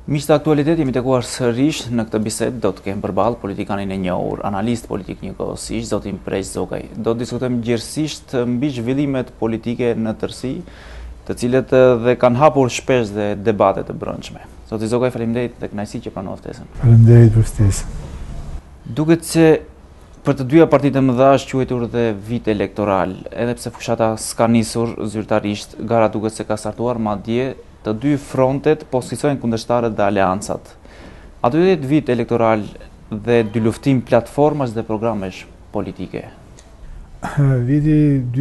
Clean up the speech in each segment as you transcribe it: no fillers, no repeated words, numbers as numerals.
Miq të aktualitet, jemi takuar sërish në këtë bisedë, do të kemë përballë politikanin e njohur, analist politik njëkohësisht, zotin Preq Zogaj. Do të diskutojmë gjithësisht mbi zhvillimet politike në tërësi, të cilët dhe kanë hapur shpesh dhe debate të brendshme. Zoti Zogaj, faleminderit dhe kënaqësi që pranova ftesën. Faleminderit për ftesën. Duket se për të dyja partitë e mëdha është quajtur dhe vit elektoral, edhe pse fushata s'ka nisur zyrtarisht, gara duket se ka startuar, madje të dy frontet pozicionojnë kundërshtarët dhe aleancat. A do të jetë vit elektoral dhe dy luftim platformash dhe programesh politike? Viti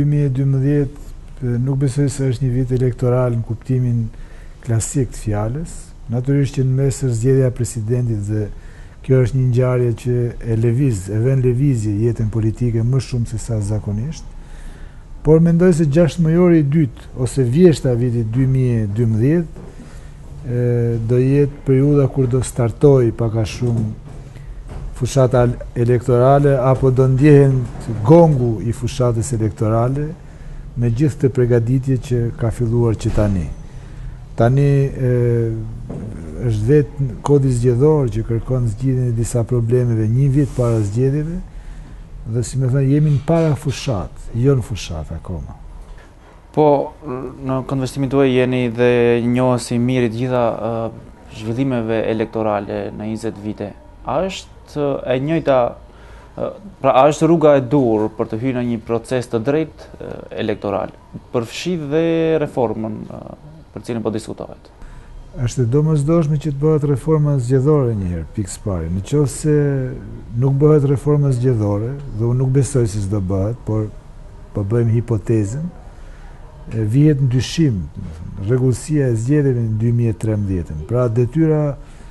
2012 nuk besoj se është një vit elektoral në kuptimin klasik të fjalës. Natyrisht që në mes është zgjedhja e presidentit dhe kjo është një ngjarje që e vën lëvizje jetën politike më shumë se sa zakonisht. Por mendoj se 6 majori i dytë ose vjeshta viti 2012 do jetë periudha kur do startoj pak a shumë fushata elektorale apo do ndjehen gongu i fushatës elektorale me gjithë të përgatitje që ka filluar që tani. Tani është vetë kodi zgjedhor që kërkon zgjidhjen e disa problemeve një vit para zgjedhjeve. Dhe si me thënë, jemi në para fushat, jo në fushat akoma. Po, në këndvështrimin tuaj jeni dhe njohësi mirë të gjitha zhvillimeve elektorale në 20 vite. A është e njëjta, pra a është rruga e dur për të hyrë në një proces të drejtë elektoral, përfshi dhe reformën për cilën po diskutohet? Është domosdoshme që të bëhet reforma zgjedhore njëherë, pikë së pari. Në qoftë se nuk bëhet reforma zgjedhore, dhe unë nuk besoj se s'do bëhet, por po bëjmë hipotezën, vihet ndyshim, rregullësia e zgjedhjeve në 2013. Pra detyra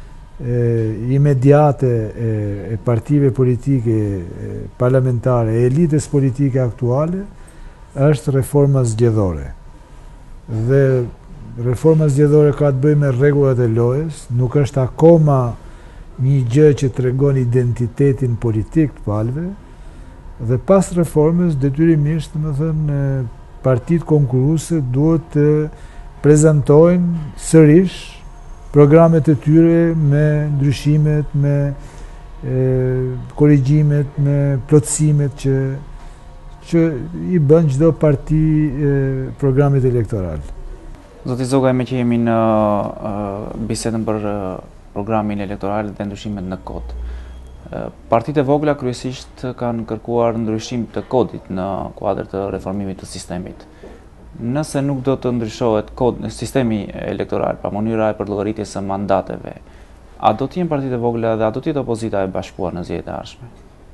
imediate e partive politike parlamentare, e elitës politike aktuale, është reforma zgjedhore. Dhe reforma zgjedhore ka të bëjë me rregullat e lojës, nuk është akoma një gjë që tregon identitetin politik të palëve, dhe pas reformës detyrimisht, domethënë, partitë konkurruese duhet të prezantojnë sërish programet e tyre me ndryshimet, me korrigjimet, me plotësimet që i bën çdo parti programit elektoral. Zoti Zogaj, me që jemi në bisedën për programin elektoral dhe ndryshimet në kod. Partitë e vogla kryesisht kanë kërkuar ndryshim të kodit në kuadër të reformimit të sistemit. Nëse nuk do të ndryshohet sistemi elektoral, pra mënyra e përllogëritjes së mandateve, a do të jenë partitë e vogla dhe a do të jetë opozita e bashkuar në zgjedhjet e ardhshme?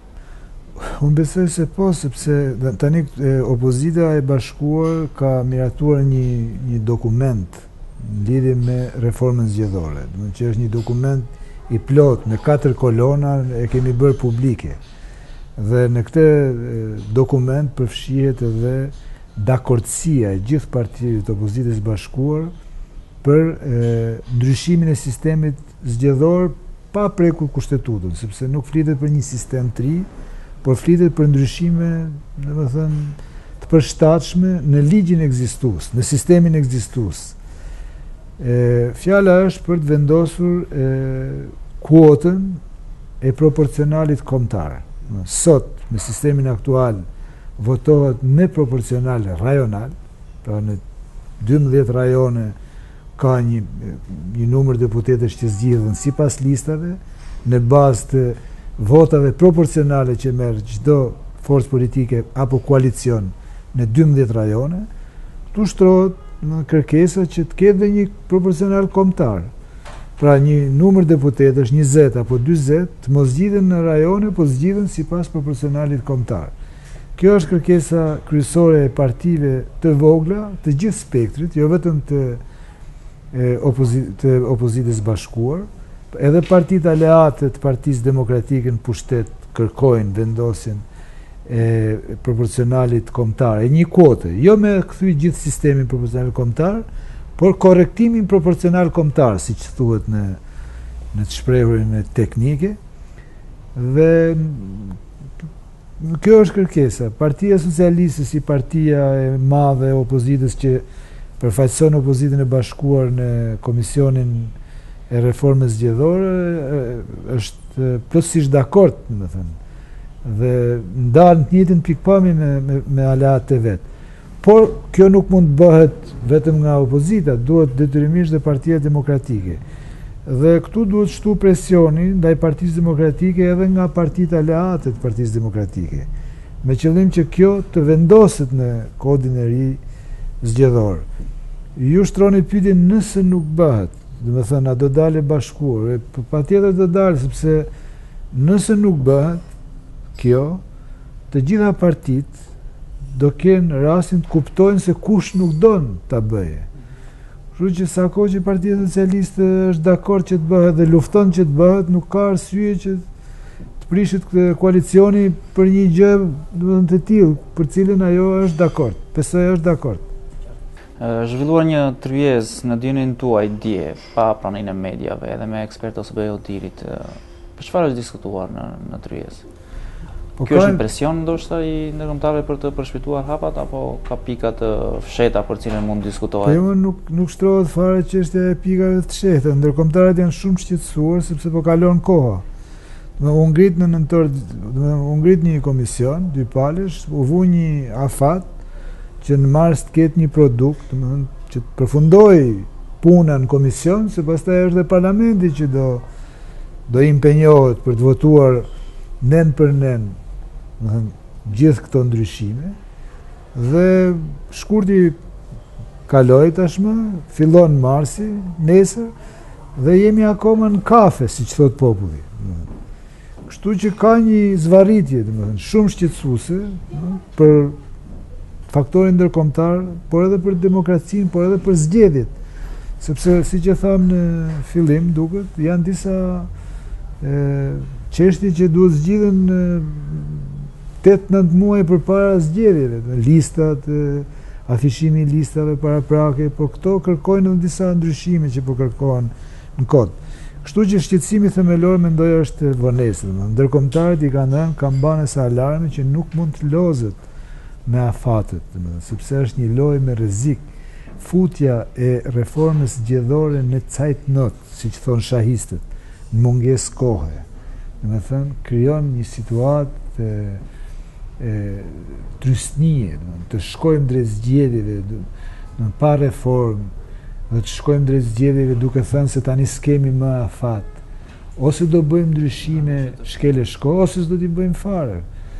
Unë besoj se po, sepse tani opozita e bashkuar ka miratuar një dokument në lidhje me reformën zgjedhore, që është një dokument i plot me 4 kolona, e kemi bërë publike. Dhe në këtë dokument përfshihet edhe dakordësia e gjithë partive të opozitës bashkuar për ndryshimin e sistemit zgjedhor pa prekur kushtetutën, sepse nuk flitet për një sistem të ri, por flitet për ndryshime, domethënë, të përshtatshme në ligjin ekzistues, në sistemin ekzistues. Fjala është për të vendosur kuotën e proporcionalit kombëtar. Sot, me sistemin aktual, votohet me proporcional rajonal, pra në 12 rajone ka një numër deputetësh që zgjidhen sipas listave, në bazë të votave proporcionale që merr çdo forcë politike apo koalicion në 12 rajone, tu shtrohet në kërkesa që të ketë dhe një proporcional kombëtar. Pra një numër deputetësh 20 apo 40 të mos zgjidhen në rajone, po zgjidhen sipas proporcionalit kombëtar. Kjo është kërkesa kryesore e partive të vogla të gjithë spektrit, jo vetëm të opozitës bashkuar. Edhe partitë aleate të Partisë Demokratike në pushtet kërkojnë vendosjen e proporcionalit kombëtar, e një kvote, jo me kthy gjithë sistemin proporcional kombëtar, por korrektimin proporcional kombëtar, siç thuhet në të shprehurin e teknike. Dhe kjo është kërkesa. Partia Socialiste, si partia e madhe e opozitës që përfaqëson opozitën e bashkuar në Komisionin e reformës zgjedhore është plotësisht dakord, domethënë, dhe ndalë në të njëjtin pikpamje me aleat e vet. Por kjo nuk mund të bëhet vetëm nga opozita, duhet detyrimisht dhe Partia Demokratike. Dhe këtu duhet shtu presioni ndaj Partisë Demokratike edhe nga partitë aleate të Partisë Demokratike, me qëllim që kjo të vendoset në kodin e ri zgjedhor. Ju shtroni pyetjen nëse nuk bëhet, domethënë a do dalë bashkuar? Patjetër do dalë, sepse nëse nuk bëhet kjo, të gjitha partitë do kenë rastin të kuptojnë se kush nuk don ta bëje. Kështu që sa kohë që Partia Socialiste është dakord që të bëhet dhe lufton që të bëhet, nuk ka arsye që të prishet koalicioni për një gjë domethënë të tillë, për cilën ajo është dakord. Besoj është dakord. Zhvilluar një tryezë në dienin tuaj dje, pa praninë e mediave, edhe me ekspertë ose BE-Tirit. Për çfarë është diskutuar në tryezë? Kjo është një presion ndoshta i ndërkombëtarëve për të përshpejtuar hapat, apo ka pika të fshehta për cilën mund diskutohet? Jo, nuk shtrohet fare çështja e pikave të fshehta. Ndërkombëtarët janë shumë shqetësuar sepse po kalon koha. U ngrit në nëntor, u ngrit një komision, dy palësh, u vu një afat që në mars të ketë një produkt, domethënë që të përfundojë puna në komision, se pastaj është dhe parlamenti që do impenjohet për të votuar nen për nen gjithë këto ndryshime, dhe shkurti kaloi tashmë, fillon marsi, nesër, dhe jemi akoma në kafe, siç thot populli. Kështu që ka një zvarritje, domethënë, shumë shqetësuese për faktorin ndërkombëtar, por edhe për demokracinë, por edhe për zgjedhjet. Sepse, siç e tham në fillim, duket, janë disa çështje që duhet zgjidhen 8-9 muaj përpara zgjedhjeve, listat, afishimi i listave paraprake, por këto kërkojnë edhe disa ndryshime që po kërkohen në kod. Kështu që shqetësimi themelor mendoj është vonesë. Ndërkombëtarët i kanë dhënë kambanës alarme që nuk mund të lozet me afatet, sepse është një lojë me rrezik. Futja e reformës zgjedhore në cajtnot, siç thon shahistët, në mungesë kohe. Domethënë krijon një situatë trysnie, të shkojmë drejt zgjedhjeve në pa reformë, dhe të shkojmë drejt zgjedhjeve duke thënë se tani s'kemi më afat. Ose do bëjmë ndryshime shkele shko, ose s'do t'i bëjmë fare.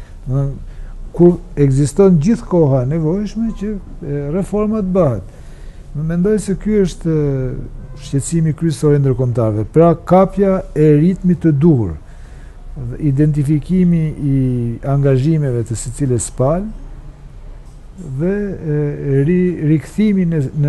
Kur ekziston gjithë koha nevojshme që reforma të bëhet. Mendoj se ky është shqetësimi kryesor i ndërkombëtarëve. Pra kapja e ritmit të duhur, identifikimi i angazhimeve të secilës palë dhe rikthimi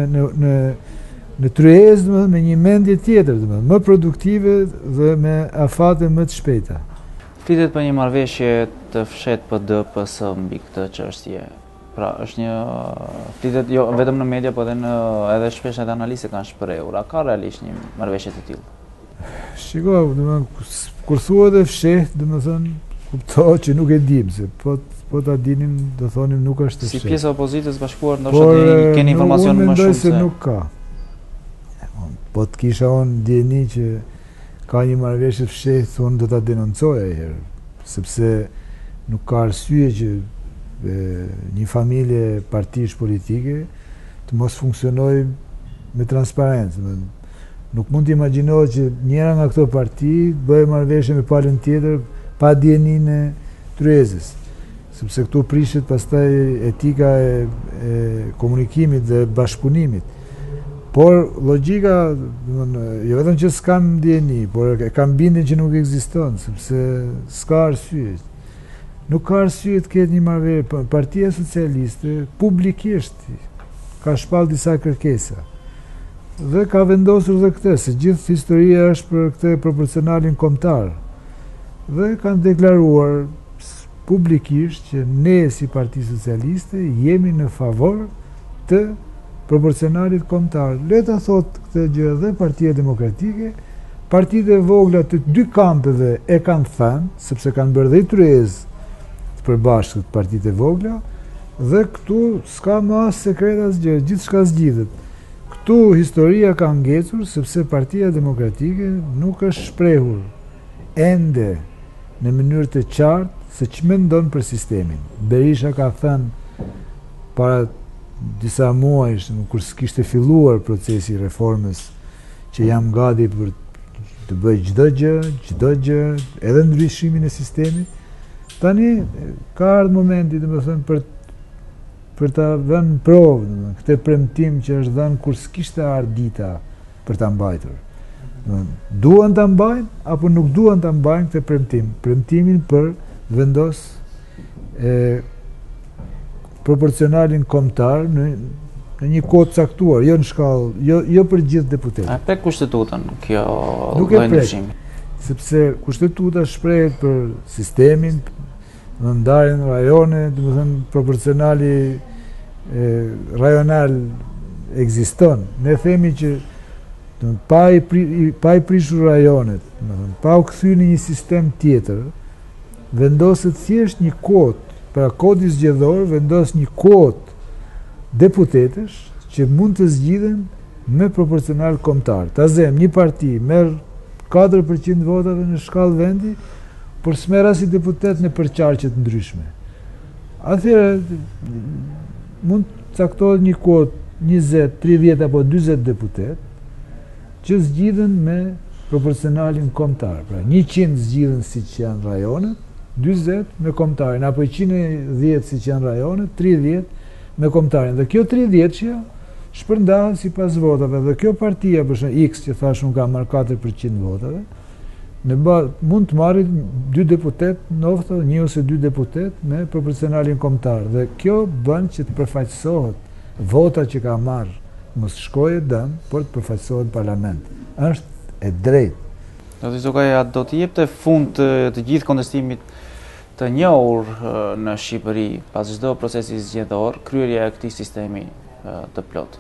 në tryezë me një mendje tjetër, më produktive dhe me afate më të shpejta. Flitet për një marrëveshje të fshehtë PD-PS mbi këtë çështje. Pra është një flitet jo vetëm në media, por edhe shpesh edhe analistët kanë shprehur. A ka realisht një marrëveshje të tillë? Shiko, kur thuhet e fshehtë, domethënë kuptohet që nuk e dim, se po ta dinim, do thonim nuk është e fshehtë. Si pjesë e opozitës bashkuar, ndoshta keni informacion më shumë se. Mendoj se nuk ka. Po të kisha unë dieni që ka një marrëveshje të fshehtë, unë do ta denoncoja herë, sepse nuk ka arsye që një familje partish politike të mos funksionojë me transparencë. Nuk mund të imagjinohet që njëra nga këto parti bëjë marrëveshje me palën tjetër pa dieninë e tryezës, sepse këtu prishet pastaj etika e komunikimit dhe bashkëpunimit. Por logjika, jo vetëm që s'kam dieni, por e kam bindjen që nuk ekziston, sepse s'ka arsye. Nuk ka arsye të ketë një marrëveshje. Partia Socialiste publikisht ka shpall disa kërkesa. Dhe ka vendosur dhe këtë, se gjithë historia është për këtë proporcionalin kombëtar. Dhe kanë deklaruar publikisht që ne si Parti Socialiste jemi në favor të proporcionalit kombëtar. Le ta thotë këtë gjë dhe Partia Demokratike, partitë e vogla të dy kampeve e kanë thënë, sepse kanë bërë dhe tryezë të përbashkët partitë e vogla, dhe këtu s'ka më as sekret asgjë, gjithçka zgjidhet. Ktu historia ka ngecur sepse Partia Demokratike nuk është shprehur ende në mënyrë të qartë se ç'mendon për sistemin. Berisha ka thënë para disa muajsh, kur kishte filluar procesi i reformës, që jam gati për të bëj çdo gjë, edhe ndryshimin e sistemit. Tani ka ardhur momenti, domethënë, për ta vënë provë këtë premtim që është dhënë kur s'kishte ardhur dita për ta mbajtur. Duan ta mbajnë apo nuk duan ta mbajnë këtë premtim? Premtimin për vendos proporcionalin kombëtar në një kohë caktuar, jo në shkallë, jo për gjithë deputetët. A prek kushtetutën kjo lloj ndryshimi? Sepse kushtetuta shprehet për sistemin, në ndarjen rajone, domethënë proporcionali rajonal ekziston. Ne themi që pa i prishur rajonet, pa u kthyer në një sistem tjetër, vendoset thjesht një kod, pra kodi zgjedhor vendos një kod deputetësh që mund të zgjidhen me proporcional kombëtar. Ta zem, një parti merr 4% votave në shkallë vendi, por s'merr as i deputet në përqarqe të ndryshme. Atëherë mund të caktohet një kod 20, 30 apo 40 deputet që zgjidhen me proporcionalin kombëtar. Pra 100 zgjidhen siç janë rajonet, 40 me kombëtarin, apo 110 siç janë rajonet, 30 me kombëtarin. Dhe kjo 30 që shpërndahet sipas votave. Dhe kjo partia, për shembull X, që thash unë ka marrë 4% votave, mund të marrë 2 deputet, noftë 1 ose 2 deputet me proporcionalin kombëtar. Dhe kjo bën që të përfaqësohet vota që ka marrë, mos shkojë dëm, por të përfaqësohet parlament. Është e drejtë. Zoti Zogaja, do të jepte fund të gjithë kontestimit të njohur në Shqipëri pas çdo procesi zgjedhor, kryerja e këtij sistemi të plot?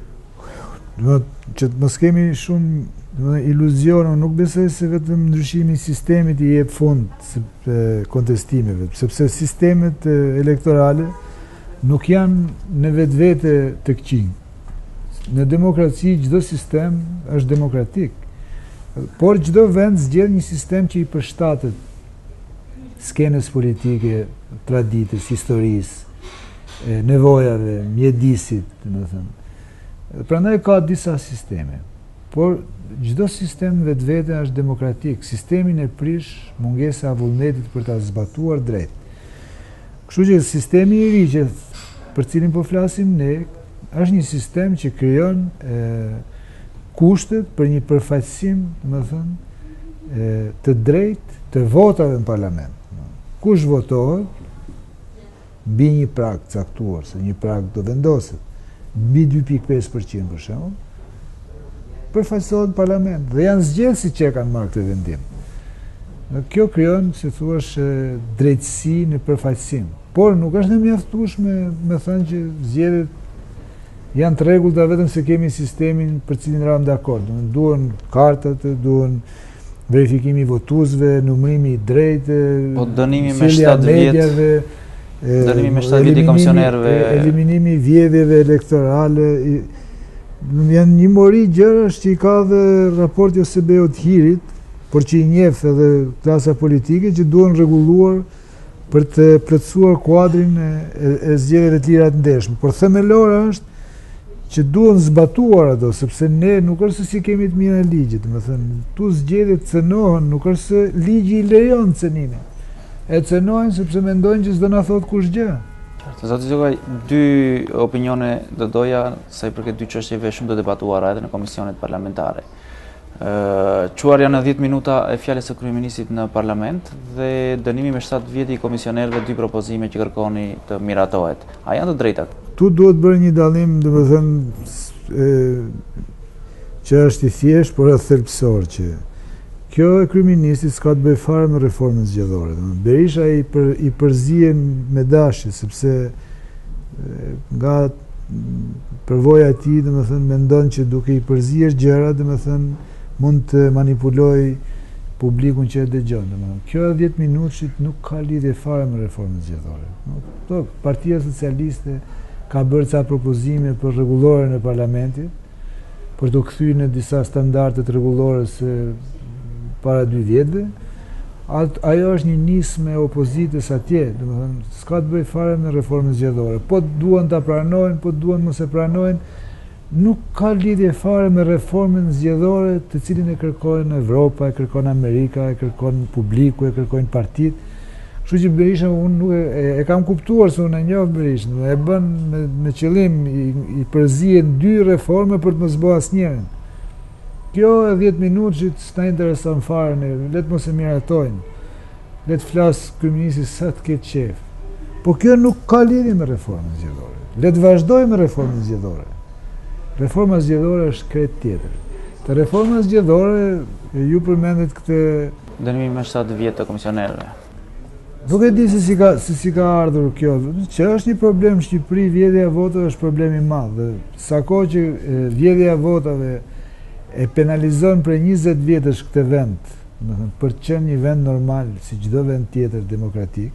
Që të mos kemi shumë iluzione, nuk besoj se vetëm ndryshimi i sistemit i jep fund kontestimeve, sepse sistemet elektorale nuk janë në vetvete të këqij. Në demokraci çdo sistem është demokratik, por çdo vend zgjedh një sistem që i përshtatet skenës politike, traditës, historisë, nevojave, mjedisit, domethënë. Prandaj ka disa sisteme, por çdo sistem vetvete është demokratik. Sistemin e prish mungesa e vullnetit për ta zbatuar drejt. Kështu që sistemi i ri që për cilin po flasim ne është një sistem që krijon kushtet për një përfaqësim, domethënë, të drejtë të votave në parlament. Kush votohet mbi një prag caktuar, se një prag do vendoset, mbi 2.5% për shembull, përfaqësohet në parlament dhe janë zgjedhësit që kanë marrë këtë vendim. Kjo krijon, si thuaç, drejtësi në përfaqësim. Por nuk është e mjaftueshme me thënë që zgjedhjet janë të rregullta vetëm se kemi sistemin për cilin ram dakord. Duhen kartat, duhen verifikimi i votuesve, numërimi i drejtë, dënimi me 7 vjet, dënimi me 7 vjet i komisionerëve, eliminimi i vjedhjeve elektorale. Janë një mori gjërash që i ka dhe raporti OSBE-ut Hirit, por që i njeh edhe klasa politike, që duhen rregulluar për të plotësuar kuadrin e zgjedhjeve të lira të ndeshme. Por themelora është që duhen zbatuar ato, sepse ne nuk është se si kemi të mirë në ligjit, domethënë, tu zgjedhjet cënohen, nuk është se ligji i lejon cënimin. E cënojnë sepse mendojnë që s'do na thot kush gjë. Zoti Zogaj, 2 opinione do doja sa i përket 2 çështjeve shumë të debatuara edhe në komisionet parlamentare. Quarja në 10 minuta e fjalës së kryeministit në parlament dhe dënimi me 7 vjet i komisionerëve, 2 propozime që kërkoni të miratohet. A janë të drejta? Tu duhet bërë një dallim, domethënë, që është i thjeshtë, por edhe thelbësor, që kjo e kryeministit s'ka të bëjë fare me reformën zgjedhore. Berisha i përzihen me dashje, sepse nga përvoja e tij, domethënë, mendon që duke i përzier gjëra, domethënë, mund të manipuloj publikun që e dëgjon. Kjo 10 minutit nuk ka lidhje fare me reformën zgjedhore. Partia Socialiste ka bërë ca propozime për rregulloren e parlamentit, për të kthyer në disa standarde rregullore se para 2 vjetëve. Ajo është një nismë e opozitës atje, domethënë s'ka të bëjë fare me reformën zgjedhore. Po duan ta pranojnë, po duan mos e pranojnë, nuk ka lidhje fare me reformën zgjedhore të cilin e kërkojnë Evropa, e kërkon Amerika, e kërkon publiku, e kërkojnë partitë. Kështu që Berisha unë nuk e kam kuptuar se unë e njoh Berishën, e bën me qëllim i përzihen 2 reforme për të mos bërë asnjërin. Kjo e 10 minutë që s'na intereson fare, le të mos e miratojnë. Le të flas kryeministri sa të ketë qef. Po kjo nuk ka lidhje me reformën zgjedhore. Le të vazhdojmë me reformën zgjedhore. Reforma zgjedhore është krejt tjetër. Te reforma zgjedhore ju përmendet këtë dënimi me 7 vjet të komisionerëve. Nuk e di se si ka ardhur kjo, që është një problem në Shqipëri, vjedhja e votave është problem i madh. Dhe sa kohë që vjedhja e votave e penalizon për 20 vjetësh këtë vend, për të qenë një vend normal, si çdo vend tjetër demokratik,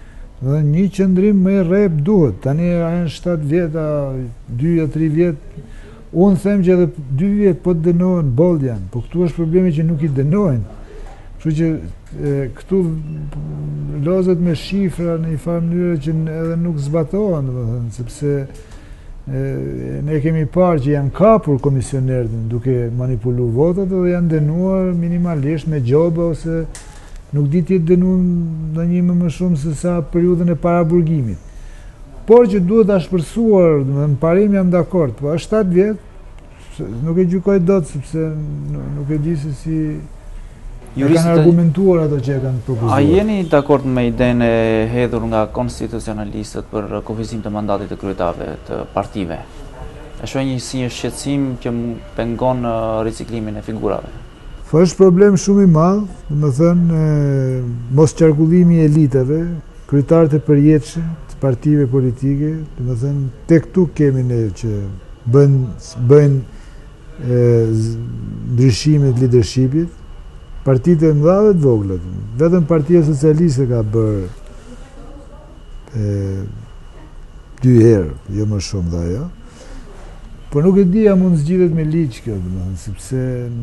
një qëndrim më i rrep duhet. Tani janë 7 vjeta, 2 a 3 vjet. Unë them që edhe 2 vjet po të dënohen boll janë, po këtu është problemi që nuk i dënojnë. Kështu që këtu lozet me shifra në një farë mënyrë që edhe nuk zbatohen, domethënë, sepse ne kemi parë që janë kapur komisionerët duke manipuluar votat dhe janë dënuar minimalisht me gjoba ose nuk di ti dënuar ndonjë më shumë se sa periudhën e paraburgimit. Por që duhet ta shpërsuar, domethënë parim jam dakord, po është 7 vjet, nuk e gjykoj dot sepse nuk e di se si kanë argumentuar ato që e kanë propozuar. A jeni dakord me idenë e hedhur nga konstitucionalistët për kufizim të mandatit të kryetarëve të partive? E shoh si një shqetësim që pengon riciklimin e figurave. Po është problem shumë i madh, domethënë mos qarkullimi i elitave, kryetarët e përjetshëm të partive politike, domethënë tek këtu kemi ne që bëjnë ndryshime të leadershipit. Partitë e mëdha dhe të vogla. Vetëm Partia Socialiste ka bërë 2 herë, jo më shumë dhe ajo. Por nuk e di a mund zgjidhet me ligj kjo, sepse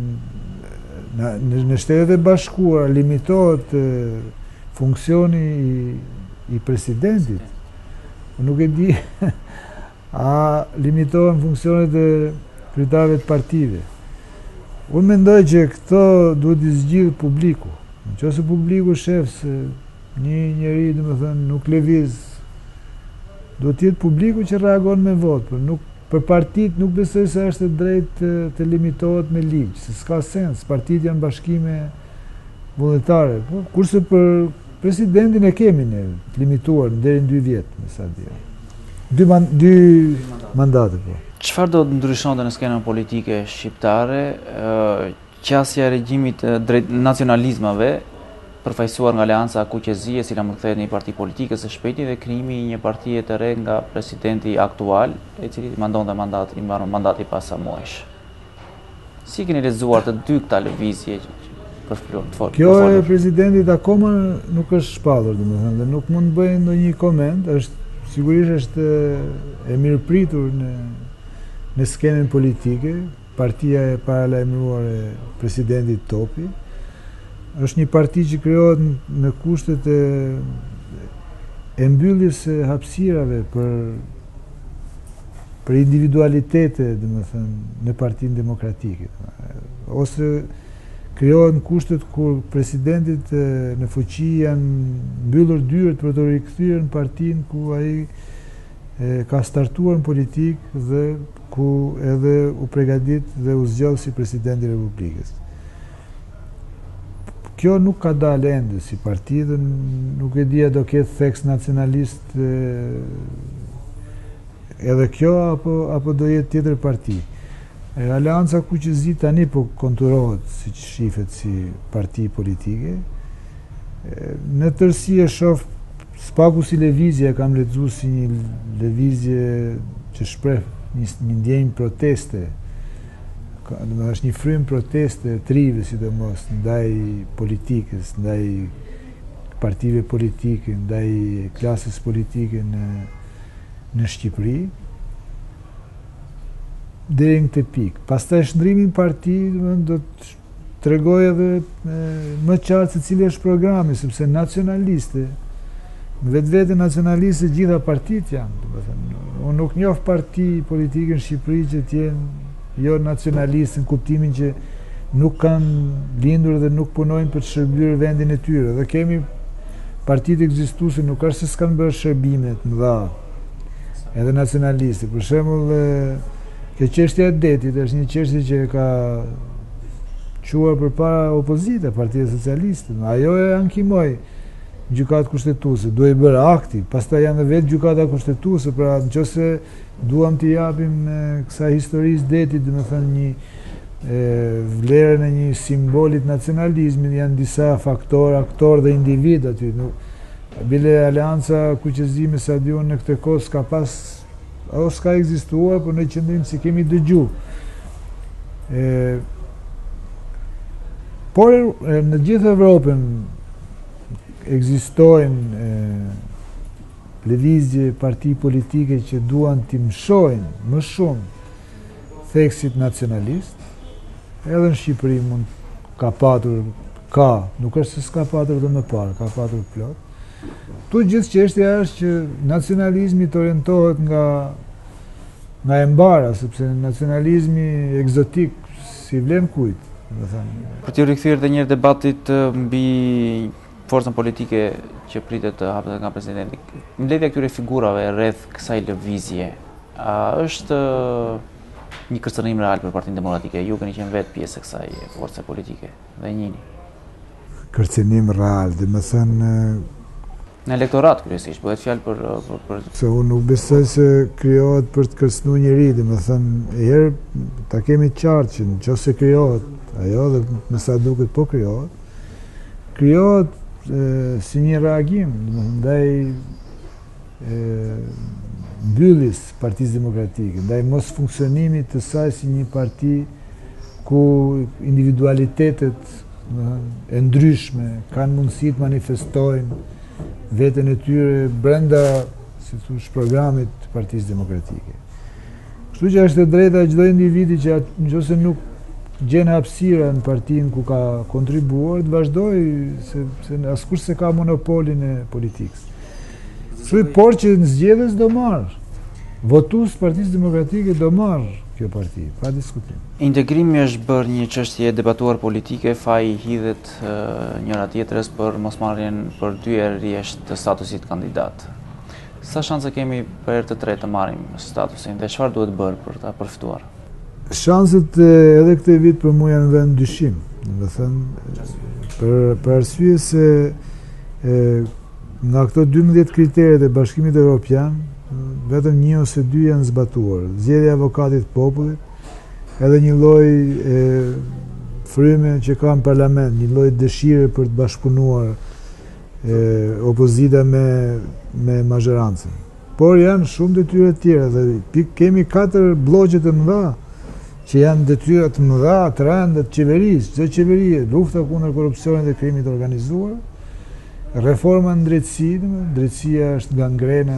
në Shtetet e Bashkuara limitohet funksioni i presidentit. Nuk e di a limitohen funksionet e kryetarëve të partive. Unë mendoj që këto duhet i zgjidhë publiku. Nëse publiku shef se një njeri, domethënë, nuk lëviz, duhet të jetë publiku që reagon me votë, për partitë nuk besoj se është e drejtë të limitohet me ligj, se s'ka sens, partitë janë bashkime vullnetare, kurse për presidentin e kemi ne limituar deri në 2 vjet, me sa di. 2 mandate po. Çfarë do të ndryshonte në skenën politike shqiptare qasja e regjimit drejt nacionalizmave përfaqësuar nga Aleanca Kuqezie, e cila mund të kthehet në një parti politike së shpejti dhe krijimi i një partie të re nga presidenti aktual, i cili mandonte mandati pas sa muajsh. Si keni lexuar të 2 këta lëvizje përfluar të fortë? Kjo e presidentit akoma nuk është shpallur, domethënë, dhe nuk mund të bëjë ndonjë koment, sigurisht është e mirëpritur në skenën politike, partia e paralajmëruar e presidentit Topi, është një parti që krijohet në kushtet e mbylljes së hapësirave për individualitete, domethënë, në Partinë Demokratike. Ose krijohet në kushtet kur presidentit në fuqi janë mbyllur dyert për të rikthyer në partinë ku ai ka startuar në politikë dhe ku edhe u përgatit dhe u zgjodh si presidenti i Republikës. Kjo nuk ka dalë ende si parti dhe nuk e di a do ketë theks nacionalist edhe kjo apo do jetë tjetër parti. Aleanca Kuqezie tani po konturohet siç shifet si parti politike. Në tërësi e shoh spaku si lëvizje, kam lexuar si një lëvizje që shpreh një ndjenjë proteste. Është një frym proteste trive, sidomos ndaj politikës, ndaj partive politike, ndaj klasës politike në Shqipëri. deri në këtë pikë. Pastaj shndrimi i partisë do të tregoj edhe më qartë se cili është programi, sepse nacionaliste, në vetvete nacionaliste gjitha partitë janë, domethënë. Unë nuk njoh parti politike në Shqipëri që të jenë jo nacionalistë në kuptimin që nuk kanë lindur dhe nuk punojnë për të shërbyer vendin e tyre. Dhe kemi partitë ekzistuese, nuk është se s'kanë bërë shërbime të mëdha edhe nacionaliste. Për shembull, kjo çështja e detit është një çështje që ka quar përpara opozita, Partia Socialiste. Ajo e ankimoi gjykatë kushtetuese, duhej bërë akti, pastaj janë dhe vetë gjykata kushtetuese, pra nëse duam t'i japim kësaj historisë detit, domethënë një vlerën e një simbolit nacionalizmit, janë disa faktorë, aktorë dhe individ aty. Bile Aleanca Kuqëzimi sa diun në këtë kohë s'ka pas, apo s'ka ekzistuar, por në qëndrim si kemi dëgju. Por në gjithë Evropën ekzistojnë lëvizje, parti politike që duan t'i mshojnë më shumë theksit nacionalist. Edhe në Shqipëri mund ka patur, nuk është se s'ka patur dhe më parë, ka patur plot. Tu gjithë çështja është që nacionalizmi të orientohet nga e mbara, sepse nacionalizmi egzotik si vlen kujt. Për t'ju rikthyer edhe një herë debatit mbi forcën politike që pritet të hapet nga presidenti, mbledhja këtyre figurave rreth kësaj lëvizje, a është një kërcënim real për Partinë Demokratike? Ju keni qenë vetë pjesë e kësaj force politike dhe njëni. Kërcënim real, dhe më thënë... Në elektorat, kryesisht, bëhet fjalë për... Se unë nuk besoj se krijohet për të kërcënuar njëri, dhe më thënë, herë ta kemi qartë që nëse krijohet ajo, dhe me sa duket po krijohet si një reagim ndaj mbylljes Partisë Demokratike, ndaj mos funksionimit të saj si një parti ku individualitetet e ndryshme kanë mundësi të manifestojnë veten e tyre brenda, si thosh, programit të Partisë Demokratike. Kështu që është e drejta çdo individi që nëse nuk gjen hapësira në partinë ku ka kontribuar, të vazhdoj, se askush se ka monopolin e politikës. Por që në zgjedhjes do marr. Votues Partisë Demokratike do marr kjo parti, pa diskutim. Integrimi është bërë një çështje e debatuar politike, faji hidhet njëra tjetrës për mosmarrjen për 2 herë rresht të statusit kandidat. Sa shanse kemi për herë të tretë të marrim statusin dhe çfarë duhet bërë për ta përfituar? Shanset edhe këtë vit për mua janë vend dyshim. Do të thënë për arsye se nga këto 12 kriteret e Bashkimit Evropian, vetëm 1 ose 2 janë zbatuar. Zgjedhja e avokatit popullit, edhe një lloj fryme që ka në parlament, një lloj dëshire për të bashkëpunuar opozita me mazhorancën. Por janë shumë detyra të tjera dhe kemi 4 blloqe të mëdha që janë detyra të mëdha të rënda të qeverisë, çdo qeveri, lufta kundër korrupsionit dhe krimit të organizuar, reforma në drejtësi, drejtësia është gangrena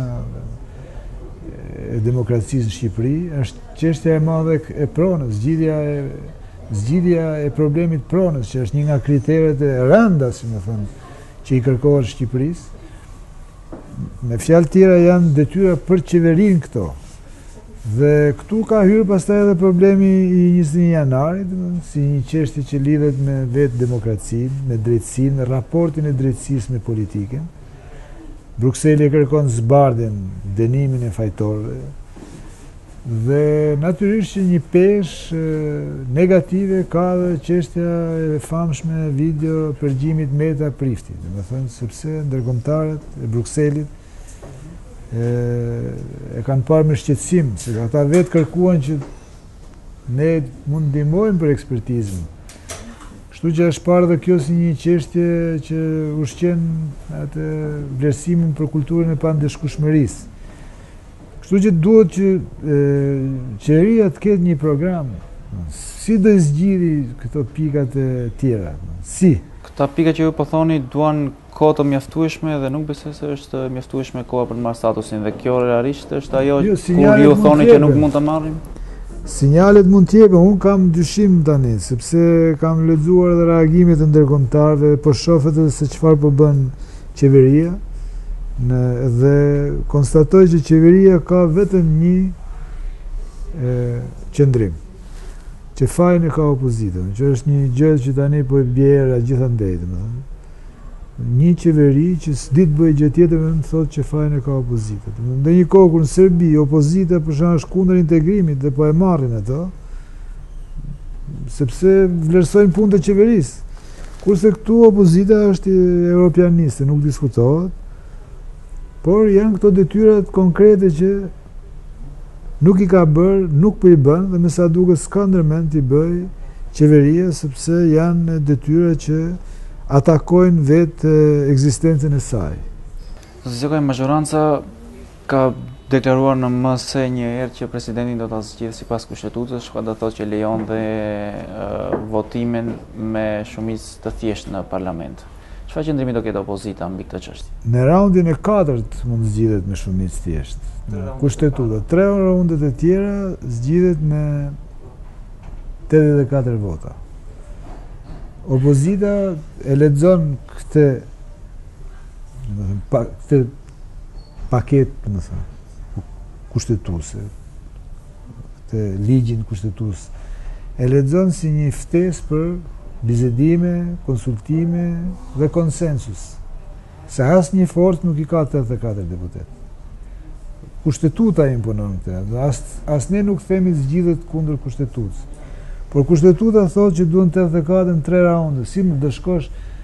e demokracisë në Shqipëri, është çështja e madhe e pronës, zgjidhja e problemit pronës, që është një nga kriteret e rënda, si më thënë, që i kërkohet Shqipërisë. Me fjalë tjera janë detyra për qeverinë këto. Dhe këtu ka hyrë pastaj edhe problemi i 21 janarit, si një çështje që lidhet me vetë demokracinë, me drejtësinë, me raportin e drejtësisë me politikën. Brukseli kërkon zbardhjen, dënimin e fajtorëve. Dhe natyrisht që një peshë negative ka dhe çështja e famshme video përgjimit Meta Prifti, domethënë sepse ndërkombëtarët e Brukselit e kanë parë me shqetësim, se ata vetë kërkuan që ne mund ndihmojmë për ekspertizën. Kështu që është parë dhe kjo si një çështje që ushqen atë vlerësimin për kulturën e pandëshkueshmërisë. Kështu që duhet që qeveria të ketë një program. Si do zgjidhi këto pikat e tjera? Si? Këta pika që ju po thoni duan kohë të mjaftueshme dhe nuk besoj se është mjaftueshme koha për të marrë statusin, dhe kjo realisht është ajo kur ju thoni që nuk mund ta marrim? Sinjalet mund t'jepën, unë kam dyshim tani, sepse kam lexuar edhe reagimet e ndërkombëtarëve, po shoh edhe se çfarë po bën qeveria, dhe konstatoj që qeveria ka vetëm një qëndrim, që fajin e ka opozita, që është një gjë që tani po e bjerë gjithandej, një qeveri që s'di të bëjë gjë tjetër vetëm thotë që fajin e ka opozita. Në një kohë kur në Serbi opozita për shkak është kundër integrimit dhe po e marrin ato, sepse vlerësojnë punën e qeverisë. Kurse këtu opozita është europianiste, nuk diskutohet, por janë këto detyrat konkrete që nuk i ka bërë, nuk po i bën dhe me sa duket s'ka ndërmend t'i bëj qeveria, sepse janë detyra që atakojnë vetë ekzistencën e saj. Zgjedhja majoranca ka deklaruar në mëse një herë që presidentin do ta zgjidhë sipas kushtetutës, ka do të thotë që lejon dhe votimin me shumicë të thjeshtë në parlament. Çfarë qëndrimi do ketë opozita mbi këtë çështje? Në raundin e 4 mund zgjidhet me shumicë thjeshtë. Në kushtetutë, 3 raundet e tjera zgjidhet me 84 vota. Opozita e lexon këtë paket, kushtetuese, këtë ligjin kushtetues, e lexon si një ftesë për bisedime, konsultime dhe konsensus. Se asnjë forcë nuk i ka 84 deputet. Kushtetuta imponon këtë. As ne nuk themi zgjidhet kundër kushtetutës. Por kushtetuta thotë që duhen 84 në 3 raunde. Si më do shkosh,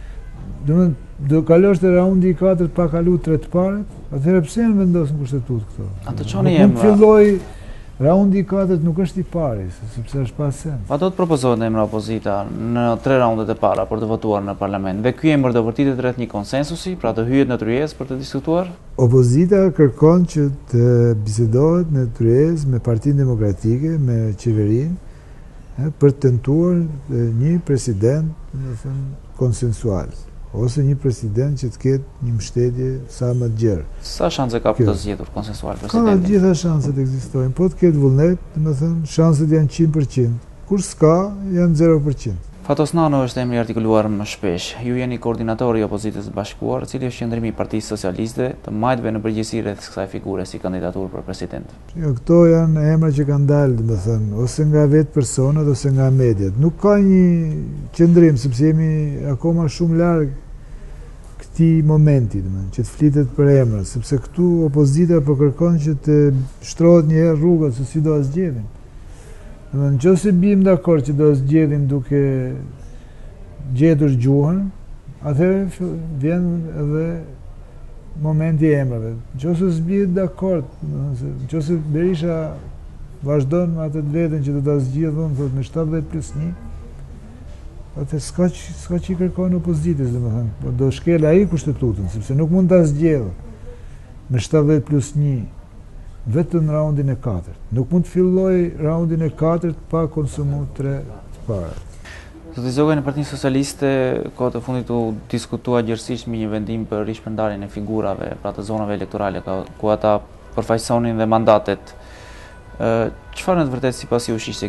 do kalosh te raundi i 4 pa kalu 3 të parët, atëherë pse janë vendosur në kushtetutë këto? Atë çoni emra. Nuk filloi raundi i 4 nuk është i pari, sepse është pa sens. Pa do të propozohet emra opozita në 3 raundet e para për të votuar në parlament. Dhe ky emër do vërtetet rreth një konsensusi, pra të hyjet në tryezë për të diskutuar? Opozita kërkon që të bisedohet në tryezë me Partinë Demokratike, me qeverinë, për të tentuar një president konsensual, ose një president që të ketë një mbështetje sa më të gjerë. Sa shanse ka për të zgjedhur konsensual presidentin? Ka, gjitha shanset ekzistojnë, po të ketë vullnet, shanset janë 100%, kur s'ka, janë 0%. Fatos Nano është emri artikuluar më shpesh. Ju jeni koordinatori i opozitës bashkuar, cili është qëndrimi i Partisë Socialiste të majtëve në përgjithësi rreth kësaj figure si kandidaturë për president. Jo, këto janë emra që kanë dalë, ose nga vetë personat ose nga mediat. Nuk ka një qëndrim, sepse jemi akoma shumë larg këtij momenti, që të flitet për emra, sepse këtu opozita po kërkon që të shtrohet një herë rruga se si do ta zgjedhin. Nëse bim dakord që do zgjedhim duke gjetur gjuhën, atëherë vjen edhe momenti i emrave. Nëse s'bie dakord, nëse Berisha vazhdon me atë vetën që do ta zgjidhun thotë me 70+1, atë s'ka që i kërkon opozitës, po do shkel ai kushtetutën, sepse nuk mund ta zgjedhë me 70+1 vetëm në raundin e 4. Nuk mund të filloj raundin e 4 pa konsumuar 3 të parë. Zoti Zogaj, në Partinë Socialiste kohët e fundit u diskutua gjërësisht me një vendim për rishpërndarjen e figurave, pra të zonave elektorale, ku ata përfaqësonin dhe mandatet. Çfarë në të vërtetë sipas jush ishte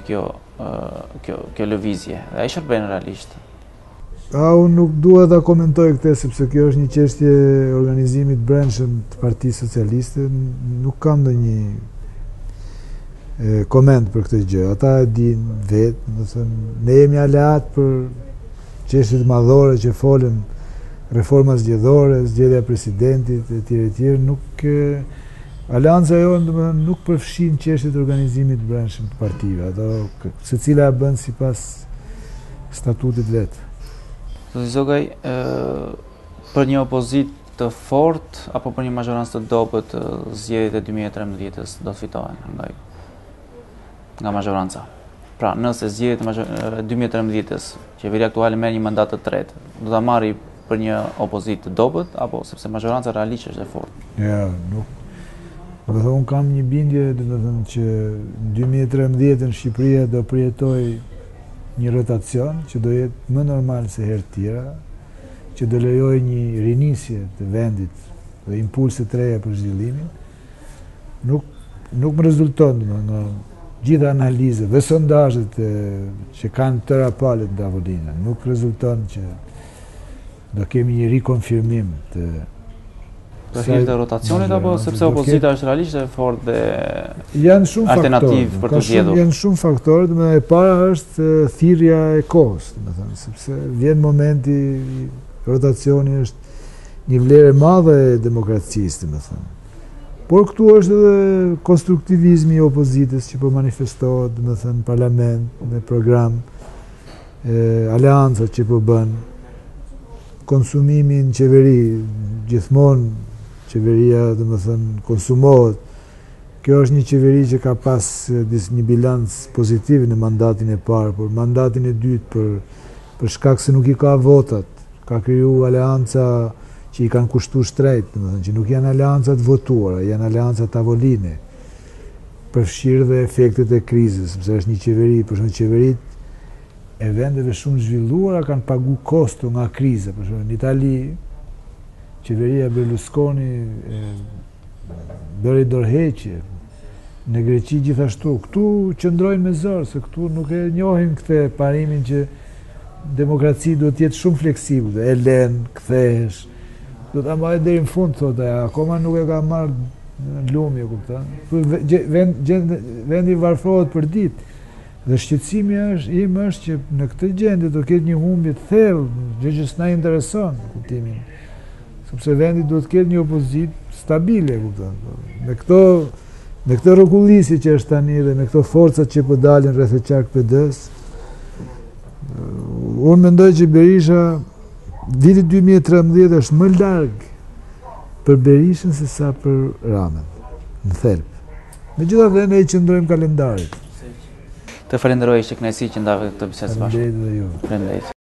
kjo lëvizje? A i shërben realisht? Unë nuk dua ta komentoj këtë, sepse kjo është një çështje organizimit brendshëm të Partisë Socialiste, nuk kam ndonjë koment për këtë gjë. Ata e dinë vetë, ne jemi aleat për çështjet madhore që folën, reforma zgjedhore, zgjedhja e presidentit etj. Nuk Aleanca jonë nuk përfshin çështjet e organizimit brendshëm të partive. Ato secila e bën sipas statutit vet. Zoti Zogaj, për një opozitë të fortë apo për një majorancë të dobët, zgjedhjet e 2013-s do të fitohen nga majoranca. Pra, nëse zgjedhjet e 2013-s, qeveria aktuale merr një mandat të tretë, do ta marrë për një opozitë të dobët apo sepse majoranca realisht është e fortë? Ja, nuk. Unë kam një bindje, që në 2013 në Shqipëria do përjetoj një rotacion që do jetë më normal se herë tjera, që do lejoj një rinisje të vendit dhe impulse të reja për zhvillimin. Nuk më rezulton gjitha analizët dhe sondazhet që kanë tëra palët në tavolinë, nuk rezulton që do kemi një rikonfirmim të hir të rotacionit, apo sepse opozita është realisht e fortë dhe janë shumë alternativë për të zgjedhur. Janë shumë faktorë, më e para është thirrja e kohës, domethënë, sepse vjen momenti, rotacioni është një vlerë e madhe e demokracisë, domethënë. Por këtu është edhe konstruktivizmi i opozitës që po manifestohet, domethënë, në parlament, me program, aleancat që po bën, konsumimi në qeveri, gjithmonë qeveria, domethënë, konsumohet. Kjo është një qeveri që ka pas një bilans pozitiv në mandatin e parë, por mandatin e dytë për shkak se nuk i ka votat, ka kriju aleanca që i kanë kushtu shtrejt, domethënë, që nuk janë aleancat votuara, janë aleancat tavoline, përfshirë dhe efektet e krizës, sepse është një qeveri, për shumë qeverit e vendeve shumë zhvilluara kanë pagu kosto nga kriza, për shumë në Itali, qeveria Berlusconi bëri dorëheqje, në Greqi gjithashtu. Këtu qëndrojnë me zor, se këtu nuk e njohin këtë parimin që demokraci duhet jetë shumë fleksibël, e len, kthehesh, do ta marrë deri në fund, thotë, akoma nuk e ka marrë në lumje, kupton. Vendi varfrohet për ditë. Dhe shqetësimi është që në këtë gjendje do ketë një humbje të thellë, gjë që s'na intereson, kuptimin. Sepse vendi duhet ketë një opozitë stabile, kupton. Me këtë rrokullisi që është tani dhe me këto forcat që po dalin rreth qark PD-s, unë mendoj që Berisha viti 2013 është më larg për Berishën se sa për Ramën, në thelb. Megjithatë ne i qëndrojmë kalendarit. Të falenderoj që kënaqësi që ndave këtë bisedë bashkë. Faleminderit dhe ju. Faleminderit.